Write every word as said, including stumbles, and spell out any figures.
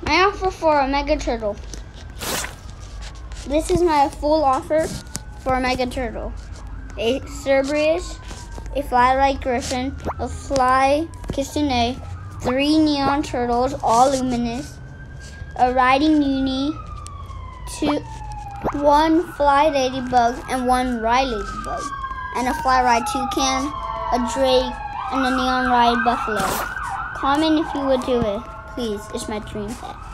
I offer for a Mega Turtle. This is my full offer for a Mega Turtle. A Cerberus, a Fly-like Griffin, a Fly Kitsune, three Neon Turtles, all luminous, a Riding Uni, two, one Fly Ladybug, and one Ride Ladybug, and a Fly Ride Toucan, a Drake, and a Neon Ride Buffalo. Comment if you would do it. Please, it's my dream pet.